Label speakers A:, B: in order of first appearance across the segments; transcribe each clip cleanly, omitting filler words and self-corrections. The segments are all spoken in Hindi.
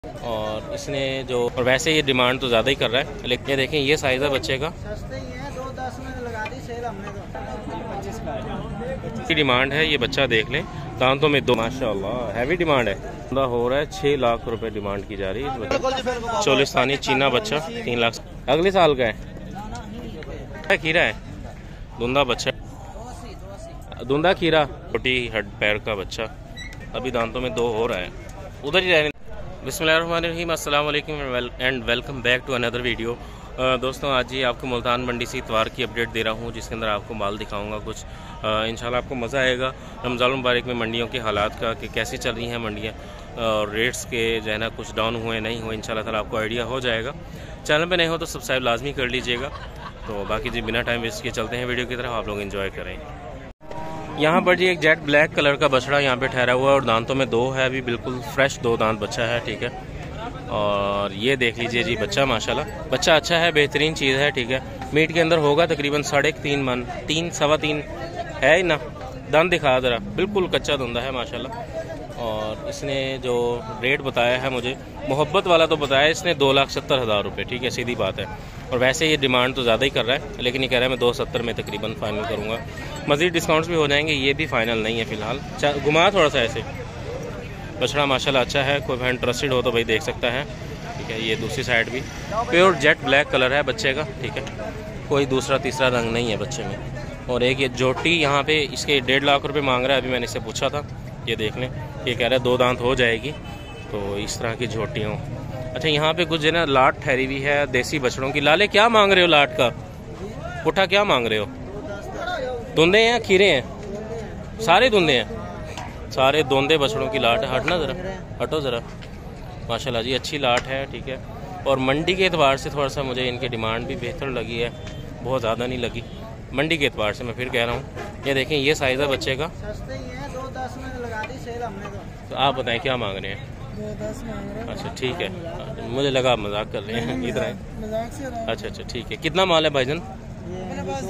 A: और इसने जो और वैसे ये डिमांड तो ज़्यादा ही कर रहा है, लेकिन ये देखें ये साइज़ है बच्चे का,
B: सस्ते ही हैं, 2-10 में लगा दी सेल हमने तो 25 का
A: की डिमांड है। ये बच्चा देख लें, दांतों में दो, माशाल्लाह हैवी डिमांड है। हो रहा है 6 लाख रुपए डिमांड की जा रही है इस बच्चे। चोलिस्तानी चीना बच्चा 3 लाख, अगले साल का है। खीरा है, धुंधा बच्चा, धुंधा खीरा, छोटी हड पैर का बच्चा, अभी दांतों में 2 हो रहा है, उधर ही रहने। बिस्मिल्लाहिर्रहमानिर्रहीम, अस्सलाम वालेकुम and welcome back to another video. दोस्तों आज ही आपको मुल्तान मंडी से इतवार की अपडेट दे रहा हूँ, जिसके अंदर आपको माल दिखाऊंगा कुछ। इंशाल्लाह आपको मज़ा आएगा रमज़ान मुबारक में मंडियों के हालात का, कि कैसी चल रही हैं मंडियाँ और रेट्स के जो है ना कुछ डाउन हुए नहीं हुए, इंशाल्लाह ताला आपको आइडिया हो जाएगा। चैनल पे नए हो तो सब्सक्राइब लाजमी कर लीजिएगा। तो बाकी जी बिना टाइम वेस्ट किए चलते हैं वीडियो की तरफ, आप लोग एंजॉय करें। यहाँ पर जी एक जेट ब्लैक कलर का बछड़ा यहाँ पे ठहरा हुआ है और दांतों में 2 है, अभी बिल्कुल फ्रेश 2 दांत बच्चा है, ठीक है। और ये देख लीजिए जी बच्चा, माशाल्लाह बच्चा अच्छा है, बेहतरीन चीज़ है, ठीक है। मीट के अंदर होगा तकरीबन 3.5 मन, 3-3.25 है ही ना। दांत दिखा ज़रा, बिल्कुल कच्चा धुंधा है माशाल्लाह। और इसने जो रेट बताया है मुझे, मोहब्बत वाला तो बताया इसने 2,70,000 रुपये, ठीक है, सीधी बात है। और वैसे ये डिमांड तो ज़्यादा ही कर रहा है, लेकिन ये कह रहा है मैं 270 में तकरीबन फाइनल करूँगा। मज़ीद डिस्काउंट्स भी हो जाएंगे, ये भी फाइनल नहीं है फ़िलहाल। घुमा थोड़ा सा ऐसे, बछड़ा माशाल्लाह अच्छा है, कोई भाई इंटरेस्टेड हो तो भाई देख सकता है, ठीक है। ये दूसरी साइड भी प्योर जेट ब्लैक कलर है बच्चे का, ठीक है, कोई दूसरा तीसरा रंग नहीं है बच्चे में। और एक ये जोटी यहाँ पे इसके 1.5 लाख रुपए मांग रहा है, अभी मैंने इससे पूछा था, ये देख लें, ये कह रहा है 2 दांत हो जाएगी। तो इस तरह की झोटियों। अच्छा यहाँ पे कुछ जो ना लाट ठहरी हुई है देसी बछड़ों की। लाले क्या मांग रहे हो लाट का? पुट्ठा क्या मांग रहे हो? धुंधे हैं या खीरे हैं? सारे धुंधे हैं, सारे धुंधे बछड़ों की लाट है। हटना ज़रा, हटो ज़रा, माशाल्लाह जी अच्छी लाट है, ठीक है। और मंडी के एतबार से थोड़ा सा मुझे इनकी डिमांड भी बेहतर लगी है, बहुत ज़्यादा नहीं लगी मंडी के एतबार से, मैं फिर कह रहा हूँ। ये देखें ये साइज़ है बच्चे का,
B: सस्ते ही हैं, 2-10 में लगा दी सेल हमने
A: तो आप बताएं क्या मांग रहे हैं?
B: 2-10 मांग रहे हैं।
A: अच्छा ठीक है, मुझे लगा आप मजाक कर रहे हैं, इधर है।
B: मजाक से
A: अच्छा अच्छा ठीक है। कितना माल है भाईजान?
B: मेरे पास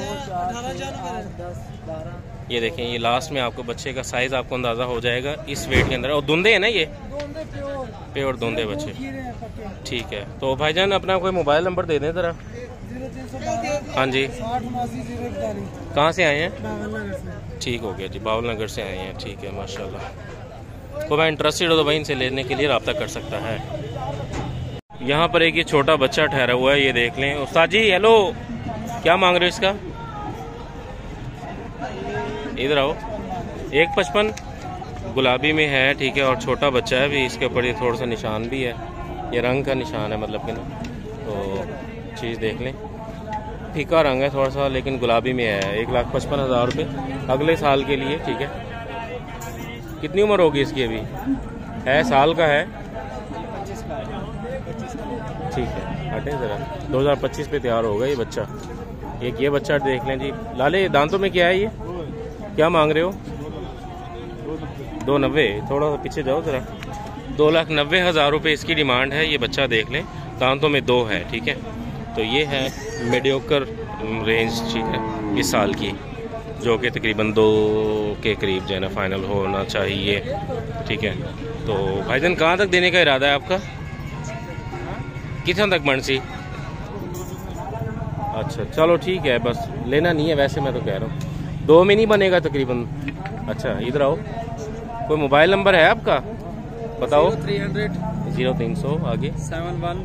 B: 18
A: ये देखें, ये लास्ट में आपको बच्चे का साइज़ आपको अंदाज़ा हो जाएगा इस वेट के अंदर। और धुंधे है ना ये? प्योर धुंधे बच्चे, ठीक है। तो भाईजान अपना कोई मोबाइल नंबर दे दें ज़रा। हाँ जी, कहाँ से आए हैं? ठीक हो गया जी, बावल नगर से आए हैं, ठीक है माशाल्लाह। तो भाई इंटरेस्टेड हो तो भाई इनसे लेने के लिए रब्ता कर सकता है। यहाँ पर एक ये छोटा बच्चा ठहरा हुआ है, ये देख लें। उस्ताद जी हेलो, क्या मांग रहे हो इसका? इधर आओ। 1.55 गुलाबी में है, ठीक है। और छोटा बच्चा है भी, इसके ऊपर ये थोड़ा सा निशान भी है, ये रंग का निशान है मतलब कि ना। तो चीज़ देख लें, फीका रंग है थोड़ा सा, लेकिन गुलाबी में है। 1,55,000 रुपये अगले साल के लिए, ठीक है। कितनी उम्र होगी इसकी? अभी है साल का है, ठीक है। हटें ज़रा, 2025 पे तैयार होगा ये बच्चा। एक ये बच्चा देख लें जी। लाले दांतों में क्या है ये? क्या मांग रहे हो? 290, थोड़ा सा पीछे जाओ ज़रा। 2,90,000 रुपये इसकी डिमांड है। ये बच्चा देख लें, दांतों में 2 है, ठीक है। तो ये है मीडियोकर रेंज, ठीक है, इस साल की, जो कि तकरीबन 2 के करीब जो है ना फाइनल होना चाहिए, ठीक है। तो भाईजान कहाँ तक देने का इरादा है आपका? कितना तक मनसी? अच्छा चलो ठीक है, बस लेना नहीं है वैसे, मैं तो कह रहा हूँ 2 में नहीं बनेगा तकरीबन। अच्छा इधर आओ, कोई मोबाइल नंबर है आपका? बताओ। 0300 आगे 71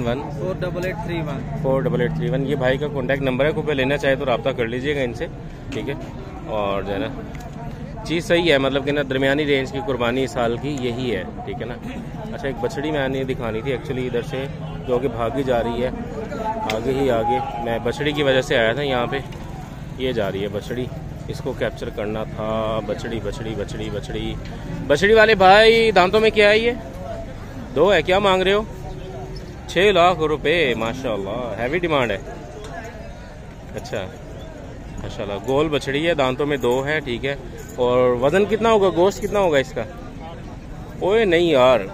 A: 48831 ये भाई का कॉन्टैक्ट नंबर है। कोई लेना चाहे तो रब्ता कर लीजिएगा इनसे, ठीक है। और जो है ना चीज़ सही है, मतलब कि ना दरमियानी रेंज की कुर्बानी इस साल की यही है, ठीक है ना। अच्छा एक बछड़ी मैंने दिखानी थी एक्चुअली इधर से, जो कि भागी जा रही है आगे ही आगे। मैं बछड़ी की वजह से आया था यहाँ पे, ये जा रही है बछड़ी, इसको कैप्चर करना था। बछड़ी बछड़ी बछड़ी बछड़ी बछड़ी वाले भाई, दांतों में क्या है ये? 2 है, क्या मांग रहे हो? 6 लाख रुपए, माशाल्लाह हैवी डिमांड है। अच्छा माशाल्लाह, गोल बछड़ी है, दांतों में 2 है, ठीक है। और वजन कितना होगा, गोश्त कितना होगा इसका? ओए नहीं यार,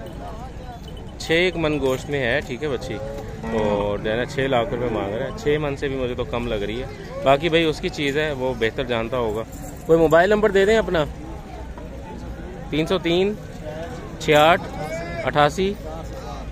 A: 6 मन गोश्त में है, ठीक है बच्ची। और जो है ना 6 लाख रुपए मांग रहा है। 6 मन से भी मुझे तो कम लग रही है, बाकी भाई उसकी चीज़ है, वो बेहतर जानता होगा। कोई मोबाइल नंबर दे दें अपना? 303 68 88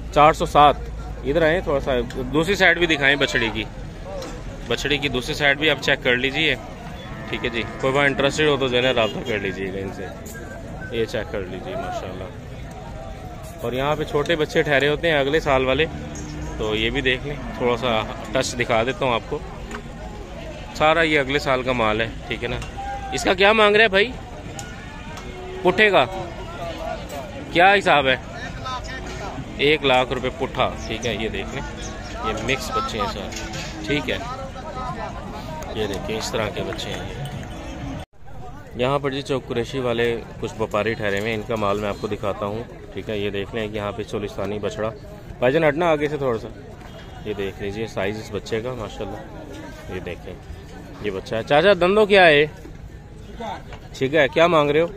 A: 407। इधर आए थोड़ा सा, दूसरी साइड भी दिखाएं बछड़ी की दूसरी साइड भी आप चेक कर लीजिए। ठीक है जी, कोई बार इंटरेस्टेड हो तो जो है ना रब्ता कर लीजिएगा इनसे। ये चेक कर लीजिए माशाल्लाह। और यहाँ पे छोटे बच्चे ठहरे होते हैं अगले साल वाले, तो ये भी देख लें। थोड़ा सा टच दिखा देता हूँ आपको। सारा ये अगले साल का माल है, ठीक है ना। इसका क्या मांग रहे हैं भाई? पुट्ठे का क्या हिसाब है? 1 लाख रुपए पुट्ठा, ठीक है। ये देख लें, ये मिक्स बच्चे हैं सर, ठीक है। ये देखिए इस तरह के बच्चे हैं ये। यहाँ पर जी जो कुरैशी वाले कुछ व्यापारी ठहरे हुए हैं, इनका माल मैं आपको दिखाता हूँ, ठीक है। ये देख लें कि यहाँ पे चोलिस्तानी बछड़ा। भाईजान हटना आगे से थोड़ा सा। ये देख लीजिए साइज इस बच्चे का माशाल्लाह। ये देखें ये बच्चा है। चाचा धंधो क्या है? ठीक है, क्या मांग रहे हो?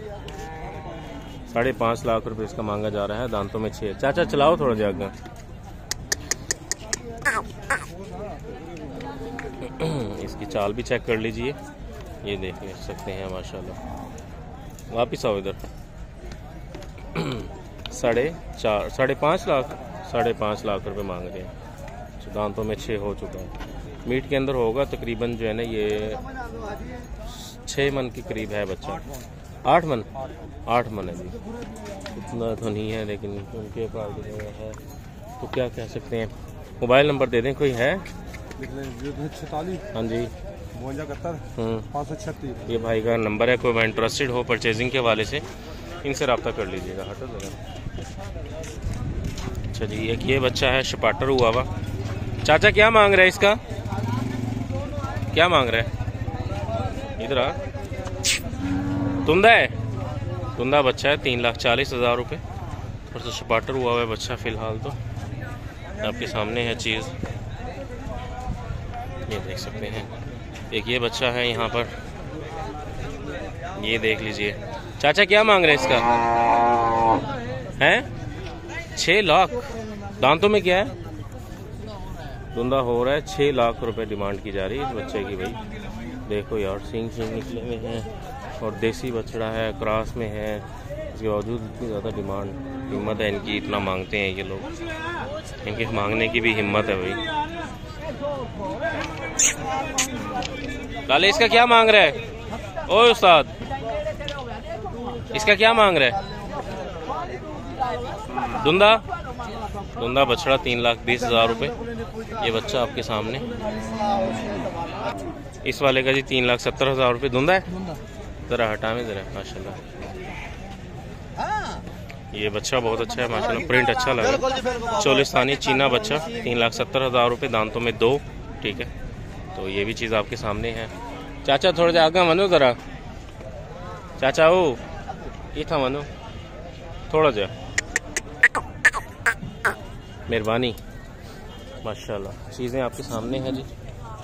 A: 5.5 लाख रुपए इसका मांगा जा रहा है। दांतों में 6। चाचा चलाओ थोड़ा जागा। इसकी चाल भी चेक कर लीजिए। ये देख सकते हैं माशाल्लाह। वापिस आओ इधर। 5.5 लाख रुपए मांग रहे हैं। दांतों में 6 हो चुका है। मीट के अंदर होगा तकरीबन जो है ना ये 6 मन के करीब है बच्चा। 8 मन है जी। इतना तो नहीं है लेकिन उनके पास है तो क्या कह सकते हैं। मोबाइल नंबर दे दें, कोई है?
B: 46।
A: हाँ जी,
B: 536।
A: ये भाई का नंबर है। कोई इंटरेस्टेड हो परचेजिंग के हवाले से, इनसे रब्ता कर लीजिएगा। हटो जरा। अच्छा जी, एक ये बच्चा है शपाटर हुआ हुआ। चाचा क्या मांग रहा है इसका? क्या मांग रहा है? इधर आ। तुंदा है, तुंदा बच्चा है। 3,40,000 रुपये। और तो शपाटर हुआ है बच्चा फिलहाल तो आपके सामने है चीज़। ये देख सकते हैं। एक ये बच्चा है यहाँ पर, ये देख लीजिए। चाचा क्या मांग रहे हैं इसका? हैं 6 लाख। दांतों में क्या है? धुंधा हो रहा है। 6 लाख रुपए डिमांड की जा रही है इस बच्चे की। भाई देखो यार, सींग निकले हुए हैं और देसी बछड़ा है, क्रॉस में है। इसके बावजूद इतनी ज़्यादा हिम्मत है इनकी, इतना मांगते हैं ये लोग। इनके मांगने की भी हिम्मत है भाई। लाले इसका क्या मांग रहा है? ओए उस्ताद, इसका क्या मांग रहा है? धुंधा बछड़ा 3,20,000 रुपये। ये बच्चा आपके सामने। इस वाले का जी 3,70,000 रुपये। धुंधा है, जरा हटा में जरा माशाल्लाह। ये बच्चा बहुत अच्छा है माशाल्लाह, प्रिंट अच्छा लगा। चोलिस्तानी चीना बच्चा 3,70,000 रुपये। दांतों में 2, ठीक है। तो ये भी चीज़ आपके सामने है। चाचा थोड़ा जा आगे मनो जरा। चाचा ओ ये था मनो, थोड़ा जा, मेहरबानी। माशाल्लाह चीज़ें आपके सामने हैं जी।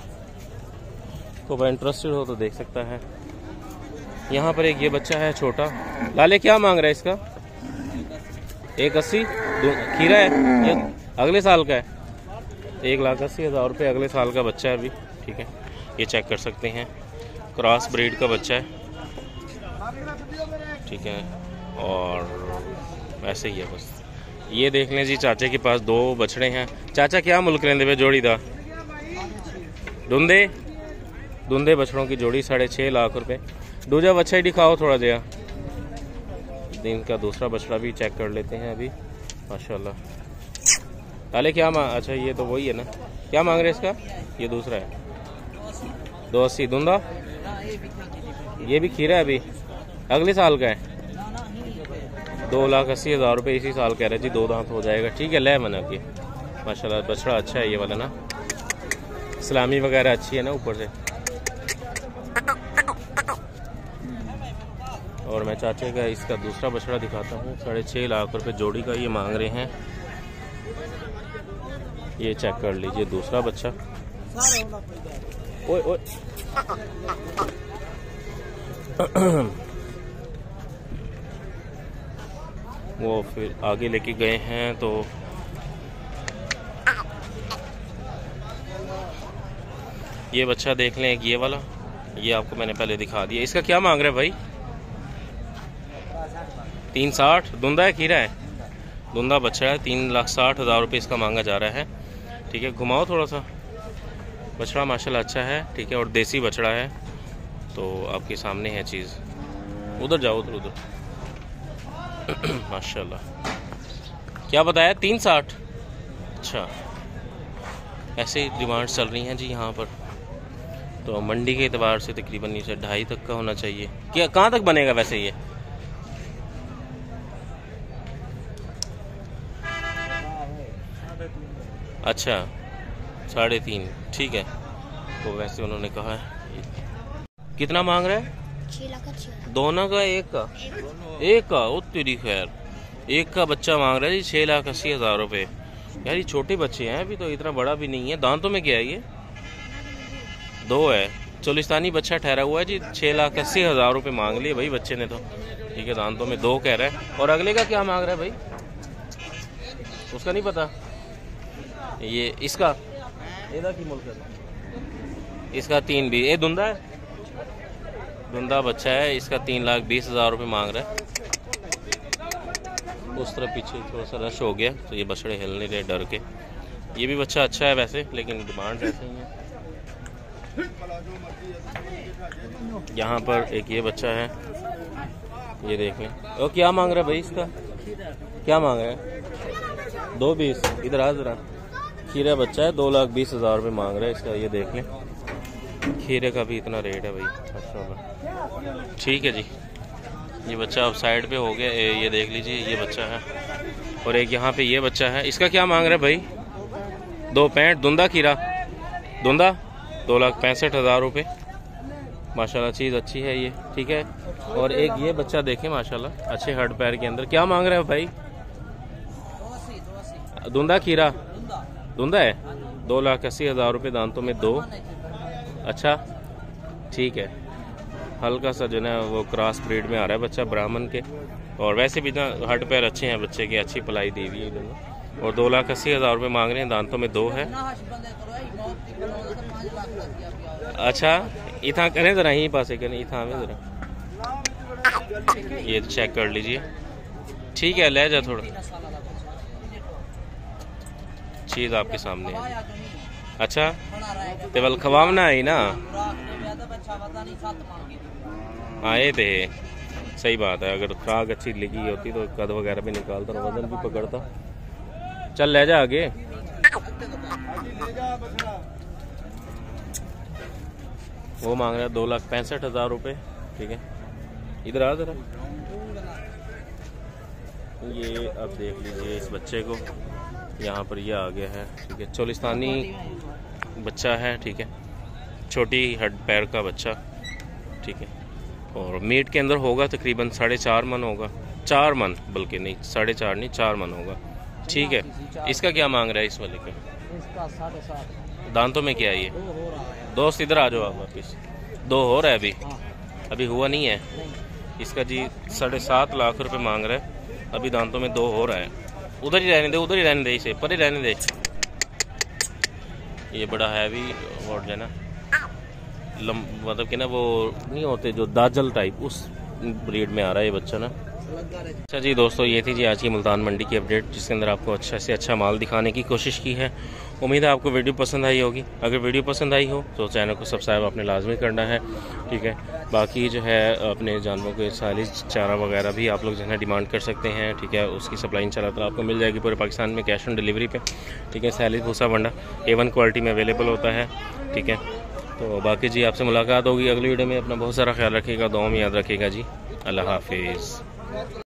A: तो इंटरेस्टेड हो तो देख सकता है। यहाँ पर एक ये बच्चा है छोटा। लाले क्या मांग रहा है इसका? 1,80। खीरा है, ये अगले साल का है। 1,80,000 रुपये अगले साल का बच्चा है अभी, ठीक है। ये चेक कर सकते हैं, क्रॉस ब्रीड का बच्चा है, ठीक है। और ऐसे ही है बस। ये देख लें जी, चाचे के पास 2 बछड़े हैं। चाचा क्या मुल्क लेंदे पे जोड़ी दा? धुंधे बछड़ों की जोड़ी 6.5 लाख रुपए। दूजा बच्चा ही दिखाओ थोड़ा जया। दिन का दूसरा बछड़ा भी चेक कर लेते हैं अभी माशाल्लाह। ताले क्या मांग, अच्छा ये तो वही है ना। क्या मांग रहे इसका? ये दूसरा है 2,80। धुंधा ये भी खीरा है, अभी अगले साल का है। 2,80,000 रुपये इसी साल कह रहे जी। 2 दांत हो जाएगा, ठीक है। ले मना के माशाल्लाह बछड़ा अच्छा है ये वाला ना। इस्लामी वगैरह अच्छी है ना ऊपर से। और मैं चाचे का इसका दूसरा बछड़ा दिखाता हूँ। 6.5 लाख रुपए जोड़ी का ये मांग रहे हैं। ये चेक कर लीजिए दूसरा बच्चा। ओए ओए वो फिर आगे लेके गए हैं तो ये बच्चा देख लें। एक ये वाला, ये आपको मैंने पहले दिखा दिया। इसका क्या मांग रहे हैं भाई? 3,60। धुंधा है, खीरा है? धुंधा बछड़ा है, 3,60,000 रुपये इसका मांगा जा रहा है। ठीक है, घुमाओ थोड़ा सा। बछड़ा माशाल्लाह अच्छा है, ठीक है, और देसी बछड़ा है, तो आपके सामने है चीज़। उधर जाओ, उधर उधर। माशाल्लाह। क्या बताया? 360। अच्छा, ऐसे डिमांड चल रही हैं जी यहाँ पर। तो मंडी के एतबार से तकरीबन इसे 2.5 तक का होना चाहिए। क्या कहाँ तक बनेगा वैसे ये? अच्छा, 3.5, ठीक है। तो वैसे उन्होंने कहा है। कितना मांग रहा है?
C: 6 लाख का 6
A: दोनों का? एक का ओ तेरी खैर, एक का बच्चा मांग रहा है जी 6,80,000 रुपये। यार ये छोटे बच्चे हैं, अभी तो इतना बड़ा भी नहीं है। दांतों में क्या है ये? 2 है। चोलिस्तानी बच्चा ठहरा हुआ है जी, 6,80,000 रुपये मांग लिए भाई बच्चे ने तो। ठीक है, दांतों में 2 कह रहा है। और अगले का क्या मांग रहा है भाई? उसका नहीं पता। ये इसका एदा की मुल्क है, इसका 3 भी। ये धुंधा है, धुंधा बच्चा है, इसका 3,20,000 रुपये मांग रहा है। उस तरफ पीछे थोड़ा सा रश हो गया तो ये बछड़े हिल नहीं रहे डर के। ये भी बच्चा अच्छा है वैसे, लेकिन डिमांड ऐसे ही है। यहाँ पर एक ये बच्चा है, ये देख लें। और क्या मांग रहा है भाई इसका? क्या मांग रहा है? 2,20। इधर आ जरा। खीरा बच्चा है, 2,20,000 रुपये मांग रहा है इसका। ये देख लें, खीरे का भी इतना रेट है भाई माशाल्लाह। ठीक है जी, ये बच्चा अब साइड पे हो गया। ये देख लीजिए, ये बच्चा है। और एक यहाँ पे ये बच्चा है, इसका क्या मांग रहा है भाई? 2.65। धुंधा खीरा, धुंधा 2,65,000 रुपये माशाल्लाह। चीज़ अच्छी है ये, ठीक है। और एक ये बच्चा देखें माशाल्लाह, अच्छे हड पैर के अंदर। क्या मांग रहा है भाई? धुंधा खीरा, धुंधा है, 2,80,000 रुपये, दांतों में 2। अच्छा, ठीक है। हल्का सा जो है वो क्रॉस ब्रीड में आ रहा है बच्चा, ब्राह्मण के। और वैसे भी ना हड पैर अच्छे हैं बच्चे के, अच्छी पलाई दी हुई है दोनों। और 2,80,000 रुपये मांग रहे हैं, दांतों में 2 है। अच्छा, इतना करें ज़रा, यहीं पास करें, इतना हमें ज़रा ये चेक कर लीजिए। ठीक है, ले जा थोड़ा, चीज़ आपके सामने है। अच्छा, तेवल खवाना है ना? आए थे, सही बात है। अगर खुराक अच्छी लगी होती तो कद वगैरह भी निकालता और वजन भी पकड़ता। चल ले जा आगे। वो मांग रहा है 2,65,000 रुपये, ठीक है। इधर आ जरा, ये अब देख लीजिए इस बच्चे को। यहाँ पर ये आ गया है, ठीक है। चोलिस्तानी बच्चा है, ठीक है, छोटी हड पैर का बच्चा, ठीक है। और मीट के अंदर होगा तकरीबन 4.5 मन होगा, 4 मन, बल्कि नहीं 4.5 नहीं 4 मन होगा, ठीक है। इसका क्या मांग रहा है इस वाले का?
B: इसका 7.5।
A: दांतों में क्या है ये? दोस्त इधर आ जाओ आप वापिस। 2 हो रहा है अभी? अभी हुआ नहीं है इसका जी। 7.5 लाख रुपए मांग रहा है, अभी दांतों में 2 हो रहा है। उधर ही रहने दे, उधर ही रहने दे, इसे पर ही रहने दे। ये बड़ा हैवी और जो है ना, मतलब कि ना वो नहीं होते जो दाजल टाइप, उस ब्रीड में आ रहा है ये बच्चा ना। अच्छा जी दोस्तों, ये थी जी आज की मुल्तान मंडी की अपडेट, जिसके अंदर आपको अच्छा से अच्छा माल दिखाने की कोशिश की है। उम्मीद है आपको वीडियो पसंद आई होगी। अगर वीडियो पसंद आई हो तो चैनल को सब्सक्राइब आपने लाजमी करना है, ठीक है। बाकी जो है अपने जानवरों के साइलेज चारा वगैरह भी आप लोग जो है डिमांड कर सकते हैं, ठीक है। उसकी सप्लाई इंशाल्लाह आपको मिल जाएगी पूरे पाकिस्तान में, कैश ऑन डिलीवरी पे, ठीक है। साइलेज भूसा वंडा A1 क्वालिटी में अवेलेबल होता है, ठीक है। तो बाकी जी आपसे मुलाकात होगी अगली वीडियो में। अपना बहुत सारा ख्याल रखिएगा, दुआ में याद रखिएगा जी। अल्लाह हाफिज़।